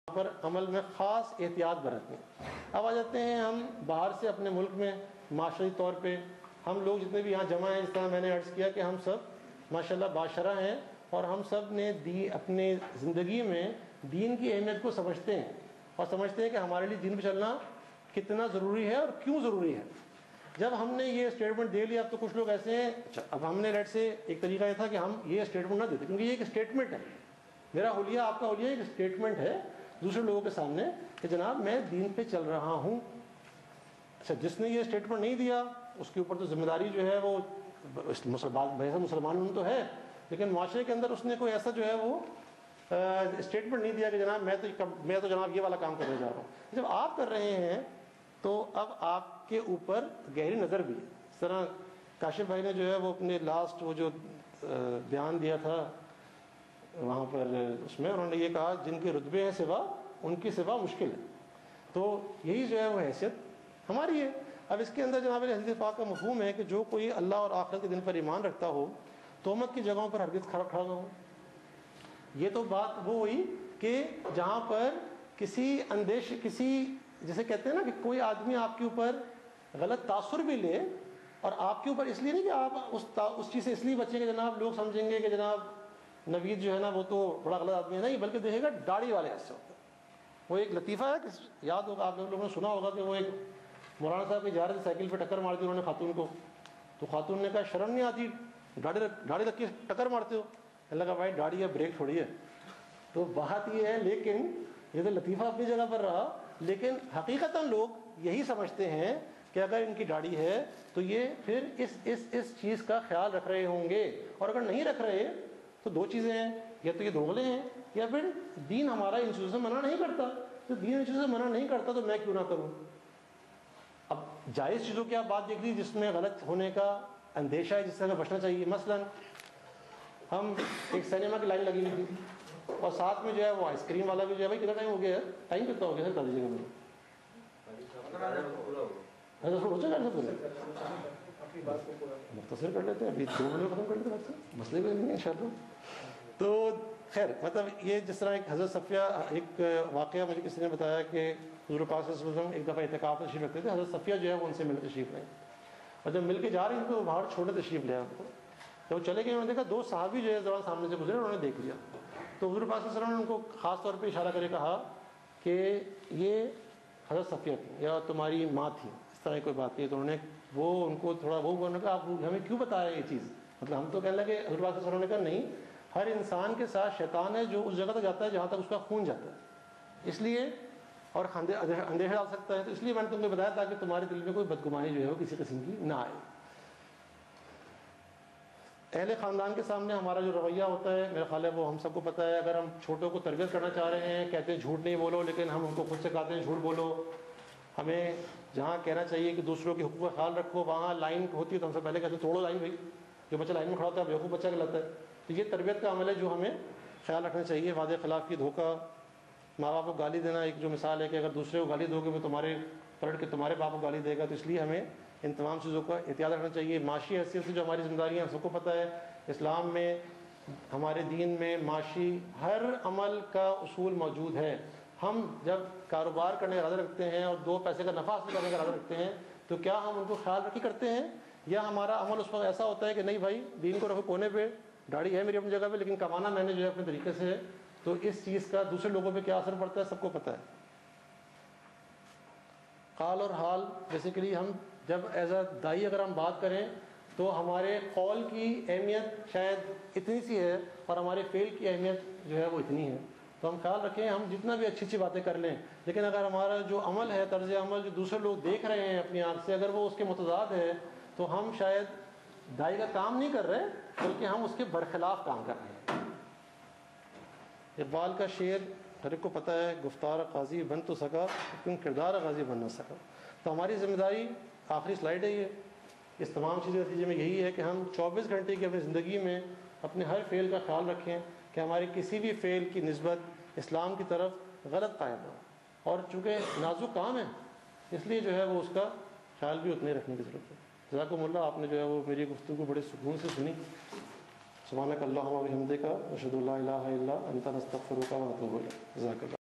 پر عمل میں خاص احتیاط برتنی۔ اب آ جاتے ہیں ہم باہر سے اپنے ملک میں معاشرتی طور پہ ہم لوگ جتنے بھی یہاں جمع ہیں، جس طرح میں نے عرض کیا کہ ہم سب ماشاءاللہ باشرہ ہیں، اور ہم سب نے اپنے زندگی میں دین کی اہمیت کو سمجھتے ہیں، اور سمجھتے ہیں کہ ہمارے لیے دین پہ چلنا کتنا ضروری ہے اور کیوں ضروری ہے۔ جب ہم نے یہ اسٹیٹمنٹ دے لیا، اب تو کچھ لوگ ایسے ہیں، اب ہم نے لیٹ سے ایک طریقہ یہ تھا کہ ہم یہ اسٹیٹمنٹ نہ دیتے، کیونکہ یہ ایک اسٹیٹمنٹ ہے، میرا حلیہ آپ کا حلیہ ایک اسٹیٹمنٹ ہے دوسرے لوگوں کے سامنے کہ جناب میں دین پہ چل رہا ہوں۔ اچھا، جس نے یہ اسٹیٹمنٹ نہیں دیا اس کے اوپر تو ذمہ داری جو ہے وہ مسلمان تو ہے، لیکن معاشرے کے اندر اس نے کوئی ایسا جو ہے وہ اسٹیٹمنٹ نہیں دیا کہ جناب میں تو جناب یہ والا کام کرنے جا رہا ہوں۔ جب آپ کر رہے ہیں تو اب آپ کے اوپر گہری نظر بھی ہے۔ اس طرح کاشف بھائی نے جو ہے وہ اپنے لاسٹ وہ جو بیان دیا تھا وہاں پر، اس میں انہوں نے یہ کہا جن کے رتبے ہیں سوا ان کی سوا مشکل ہے، تو یہی جو ہے وہ حیثیت ہماری ہے۔ اب اس کے اندر جناب حدیث پاک کا مفہوم ہے کہ جو کوئی اللہ اور آخرت کے دن پر ایمان رکھتا ہو تہمت کی جگہوں پر ہرگز کھڑا نہ ہو۔ یہ تو بات وہ ہوئی کہ جہاں پر کسی جیسے کہتے ہیں نا کہ کوئی آدمی آپ کے اوپر غلط تاثر بھی لے، اور آپ کے اوپر اس لیے نہیں کہ آپ اس چیز سے اس لیے بچیں کہ جناب لوگ سمجھیں گے کہ جناب نوید جو ہے نا وہ تو بڑا غلط آدمی ہے، نہیں، بلکہ دیکھے گا داڑھی والے ایسے ہوتے ہیں۔ وہ ایک لطیفہ ہے کہ یاد ہوگا آپ لوگوں نے سنا ہوگا کہ وہ ایک مولانا صاحب کی جا رہے تھے، سائیکل پہ ٹکر مار دی انہوں نے خاتون کو، تو خاتون نے کہا شرم نہیں آتی داڑھی رکھ کے ٹکر مارتے ہو؟ اللہ کا بھائی داڑھی ہے، بریک تھوڑی ہے۔ تو بات یہ ہے، لیکن یہ تو لطیفہ اپنی جگہ پر رہا، لیکن حقیقتاً لوگ یہی سمجھتے ہیں کہ اگر ان کی داڑھی ہے تو یہ پھر اس چیز کا خیال رکھ رہے ہوں گے، اور اگر نہیں رکھ رہے تو دو چیزیں ہیں، یا تو یہ دوغلے ہیں یا پھر دین ہمارا ان چیزوں سے منع نہیں کرتا۔ تو دین ان چیزوں سے منع نہیں کرتا تو میں کیوں نہ کروں؟ اب جائز چیزوں کی آپ بات دیکھ لیجیے جس میں غلط ہونے کا اندیشہ ہے، جس سے ہمیں بچنا چاہیے۔ مثلا ہم ایک سنیما کی لائن لگی ہوئی تھی، اور ساتھ میں جو ہے وہ آئس کریم والا بھی جو ہے، بھائی کتنا ٹائم ہو گیا ہے؟ ٹائم کتنا ہو گیا سر بتا دیجیے گا مجھے۔ مختصر کر لیتے ہیں، ابھی 2 منٹ ختم کر لیتے ہیں، مسئلے بھی نہیں ہے انشاءاللہ۔ تو خیر، مطلب یہ جس طرح ایک حضرت صفیہ، ایک واقعہ مجھے کسی نے بتایا کہ حضور پاک صلی اللہ علیہ وسلم ایک دفعہ اعتکاف تشریف رکھتے تھے، حضرت صفیہ جو ہے وہ ان سے مل تشریف لائیں، اور جب مل کے جا رہی تھی تو وہ باہر چھوڑنے تشریف لے ان کو، جب وہ چلے گئے انہوں نے دیکھا 2 صحابی جو ہے زبان سامنے سے گزرے، انہوں نے دیکھ لیا، تو حضور پاک صلی اللہ علیہ وسلم نے ان کو خاص طور پہ اشارہ کرے کہا کہ یہ حضرت صفیہ تھی یا تمہاری ماں تھی، اس طرح کی کوئی بات نہیں۔ تو انہوں نے وہ ان کو تھوڑا وہ انہوں نے کہا آپ ہمیں کیوں بتا رہے ہیں یہ چیز؟ مطلب ہم تو کہنے لگے، حضور پاک صلی اللہ علیہ وسلم نے کہا نہیں، ہر انسان کے ساتھ شیطان ہے جو اس جگہ تک جاتا ہے جہاں تک اس کا خون جاتا ہے، اس لیے اور اندیشہ ڈال سکتا ہے، تو اس لیے میں نے تم کو بتایا تاکہ تمہارے دل میں کوئی بدگمانی جو ہے وہ کسی قسم کی نہ آئے۔ اہل خاندان کے سامنے ہمارا جو رویہ ہوتا ہے میرا خیال ہے وہ ہم سب کو پتہ ہے۔ اگر ہم چھوٹوں کو تربیت کرنا چاہ رہے ہیں، کہتے ہیں جھوٹ نہیں بولو، لیکن ہم ان کو خود سے کہتے ہیں جھوٹ بولو۔ ہمیں جہاں کہنا چاہیے کہ دوسروں کے حقوق کا خیال رکھو، وہاں لائن ہوتی ہے تو ہم سے پہلے کہتے ہیں توڑو لائن، بھائی جو بچہ لائن میں کھڑا ہوتا ہے بیوقوف بچہ کہلاتا ہے۔ تو یہ تربیت کا عمل ہے جو ہمیں خیال رکھنا چاہیے۔ وعدے خلاف کی دھوکہ، ماں باپ کو گالی دینا ایک جو مثال ہے کہ اگر دوسرے کو گالی دو گے وہ تمہارے پلٹ کے تمہارے باپ کو گالی دے گا، تو اس لیے ہمیں ان تمام چیزوں کا احتیاط رکھنا چاہیے۔ معاشی حیثیت سے جو ہماری ذمہ داریاں ہیں سب کو پتہ ہے، اسلام میں ہمارے دین میں معاشی ہر عمل کا اصول موجود ہے۔ ہم جب کاروبار کرنے کا ارادہ رکھتے ہیں اور 2 پیسے کا نفع حاصل کرنے کا ارادہ رکھتے ہیں تو کیا ہم ان کو خیال رکھی کرتے ہیں، یا ہمارا عمل اس وقت ایسا ہوتا ہے کہ نہیں بھائی دین کو رکھو کونے پہ، داڑھی ہے میری اپنی جگہ پہ لیکن کمانا میں نے جو ہے اپنے طریقے سے ہے، تو اس چیز کا دوسرے لوگوں پہ کیا اثر پڑتا ہے سب کو پتہ ہے۔ قال اور حال بیسیکلی ہم جب ایز اے دائی اگر ہم بات کریں تو ہمارے قول کی اہمیت شاید اتنی سی ہے اور ہمارے فعل کی اہمیت جو ہے وہ اتنی ہے، تو ہم خیال رکھیں ہم جتنا بھی اچھی اچھی باتیں کر لیں، لیکن اگر ہمارا جو عمل ہے، طرز عمل جو دوسرے لوگ دیکھ رہے ہیں اپنی آنکھ سے، اگر وہ اس کے متضاد ہے تو ہم شاید دائی کا کام نہیں کر رہے بلکہ ہم اس کے برخلاف کام کر رہے ہیں۔ اقبال کا شعر ہر ایک کو پتہ ہے، گفتار قاضی بن تو سکا لیکن کردار غازی بن نہ سکا۔ تو ہماری ذمہ داری، آخری سلائیڈ ہے یہ، اس تمام چیزوں کے نتیجے میں یہی ہے کہ ہم 24 گھنٹے کی اپنی زندگی میں اپنے ہر فعل کا خیال رکھیں کہ ہماری کسی بھی فعل کی نسبت اسلام کی طرف غلط قائم ہو، اور چونکہ نازک کام ہے اس لیے جو ہے وہ اس کا خیال بھی اتنے رکھنے کی ضرورت ہے۔ جزاکم اللہ، آپ نے جو ہے وہ میری گفتگو بڑے سکون سے سنی۔ سبحانک اللہم و بحمدک، اشہد ان لا الہ الا انت، نستغفرک و نتوب الیک۔ جزاک اللہ۔